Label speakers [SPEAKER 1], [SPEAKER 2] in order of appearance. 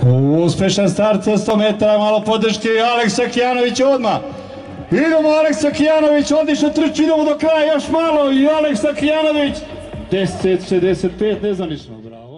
[SPEAKER 1] Uspešan start sa 100 metara, malo podrške i Aleksa Kijanović odmah. Idemo, Aleksa Kijanović, odlično trči, idemo do kraja, još malo i Aleksa Kijanović. 10.65, nezvanično, bravo.